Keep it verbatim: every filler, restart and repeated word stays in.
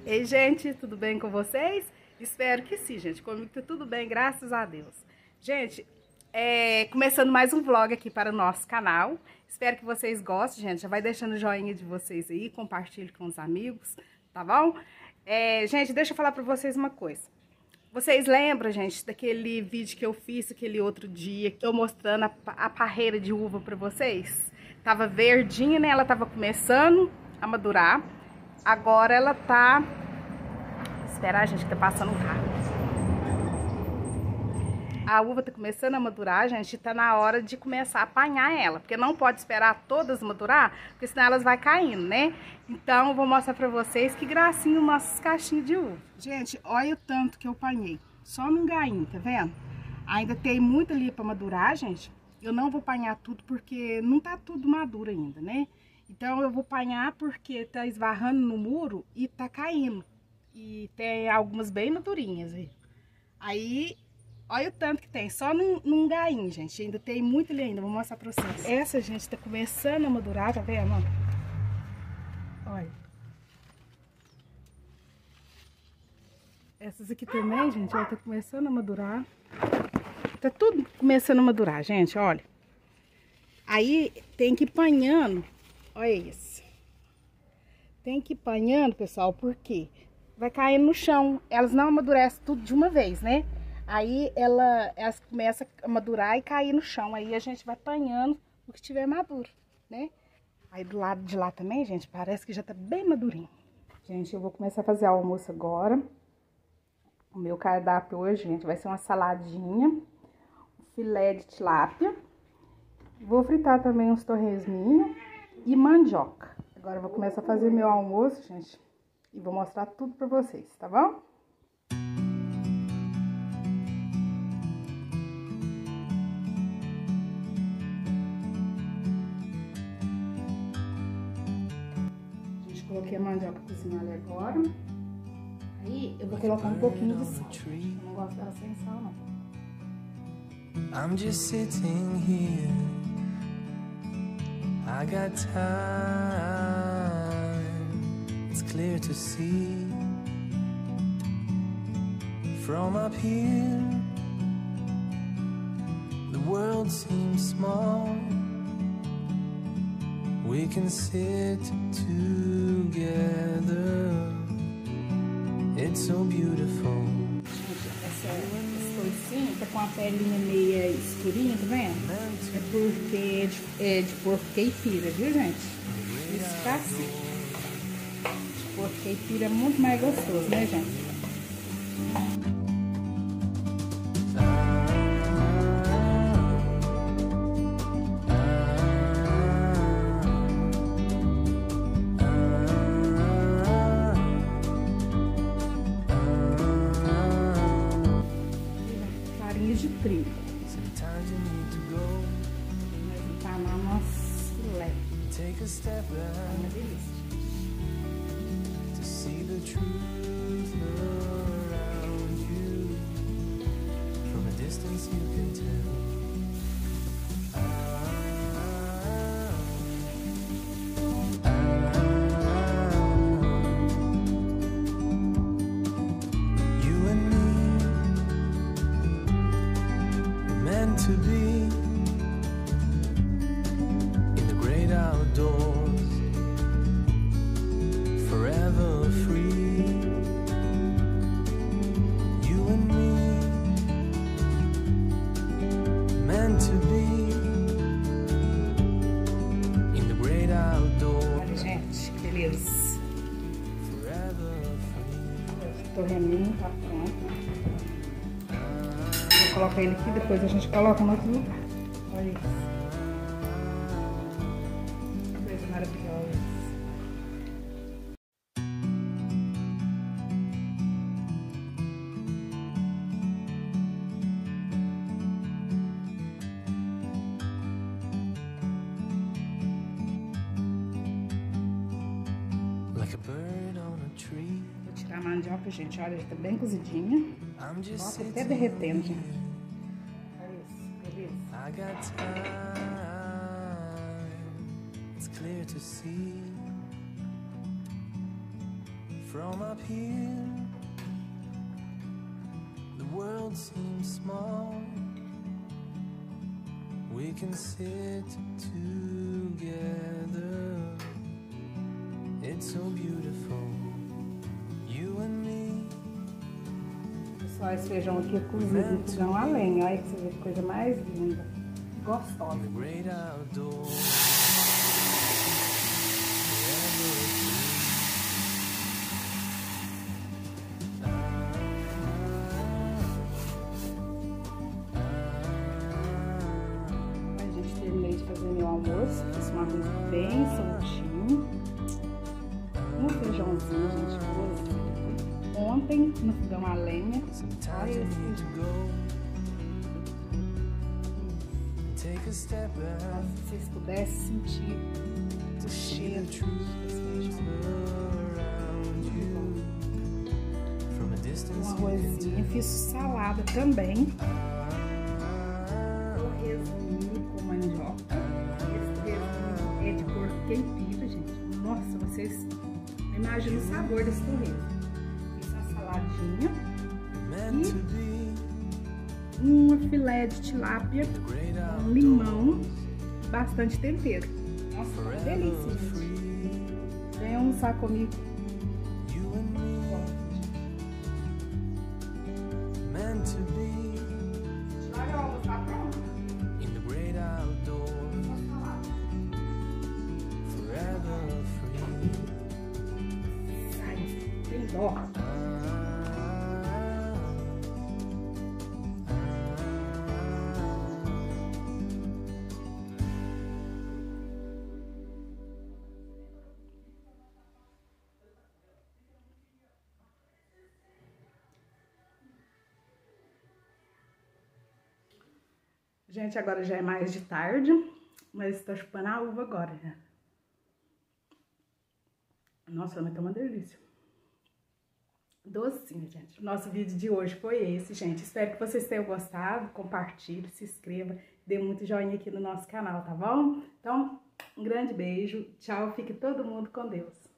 Ei, gente, tudo bem com vocês? Espero que sim, gente. Comigo tá tudo bem, graças a Deus. Gente, é, começando mais um vlog aqui para o nosso canal. Espero que vocês gostem, gente. Já vai deixando o joinha de vocês aí, compartilhe com os amigos, tá bom? É, gente, deixa eu falar para vocês uma coisa. Vocês lembram, gente, daquele vídeo que eu fiz aquele outro dia, eu mostrando a, a parreira de uva para vocês? Tava verdinha, né? Ela tava começando a madurar. Agora ela tá... Esperar, gente, que tá passando um carro. A uva tá começando a madurar, gente, tá na hora de começar a apanhar ela, porque não pode esperar todas madurar, porque senão elas vai caindo, né? Então, eu vou mostrar pra vocês que gracinha os nossos cachinhos de uva. Gente, olha o tanto que eu apanhei, só num gainho, tá vendo? Ainda tem muito ali pra madurar, gente. Eu não vou apanhar tudo, porque não tá tudo maduro ainda, né? Então, eu vou apanhar porque tá esbarrando no muro e tá caindo. E tem algumas bem madurinhas, viu? Aí... Olha o tanto que tem, só num, num gainho, gente. Ainda tem muito ali ainda, vou mostrar pra vocês. Essa, gente, tá começando a madurar, tá vendo? Olha. Essas aqui também, gente, ó, tá começando a madurar. Tá tudo começando a madurar, gente, olha. Aí tem que ir panhando, olha isso. Tem que ir panhando, pessoal, porque vai caindo no chão. Elas não amadurecem tudo de uma vez, né? Aí ela, elas começam a madurar e cair no chão. Aí a gente vai apanhando o que tiver maduro, né? Aí do lado de lá também, gente, parece que já tá bem madurinho. Gente, eu vou começar a fazer o almoço agora. O meu cardápio hoje, gente, vai ser uma saladinha, um filé de tilápia. Vou fritar também uns torresminhos e mandioca. Agora eu vou começar a fazer meu almoço, gente, e vou mostrar tudo pra vocês, tá bom? Coloquei a mandioca cozinhar ali agora. Aí eu vou colocar um pouquinho de sal. Eu não gosto dela sem sal, não. I'm just sitting here. I got time. It's clear to see. From up here, the world seems small. We can sit together. It's so beautiful. Gente, essa, esse toicinho tá com a pelinha meia escurinha, tá vendo? É porque é de, é de porco caipira, viu, gente? Isso tá assim. De porco caipira é muito mais gostoso, né, gente? De trigo. Vai entanar nosso filé. É uma delícia. To be in the great outdoors, forever free. You and me, meant to be in the great outdoors. Olha, gente, que beleza. Forever free. O torresminho tá pronto. Coloca ele aqui, depois a gente coloca no outro lugar. Olha isso. Que coisa maravilhosa. Like a bird on a tree. Vou tirar a mandioca, gente. Olha, já tá bem cozidinha. Ó, tá até derretendo, gente. I got time, it's clear to see. From up here, the world seems small. We can sit together. It's so beautiful, you and me. Pessoal, esse feijão aqui é cozido no fogão a lenha. Olha que você vê que coisa mais linda. Gostosa. In the great outdoors. Terminei de fazer meu almoço, fiz um arroz bem soltinho, um feijãozinho, gente, cozido. Ontem no fogão a lenha, olha esse feijão. Nossa, se vocês pudessem sentir o cheiro desse feijão. Um arrozinho, fiz salada também. Mandioca. Esse torresmo é de porco queimado, gente. Nossa, vocês não imaginam o sabor desse torresmo. Fiz uma saladinha e uma filé de tilápia com limão e bastante tempero. Nossa, uma delícia, gente. Vem almoçar comigo. Ó. Gente, agora já é mais de tarde, mas tô chupando a uva agora, né? Nossa, mas tá uma delícia. Docinho, gente. Nosso vídeo de hoje foi esse, gente. Espero que vocês tenham gostado. Compartilhe, se inscreva, dê muito joinha aqui no nosso canal, tá bom? Então, um grande beijo. Tchau. Fique todo mundo com Deus.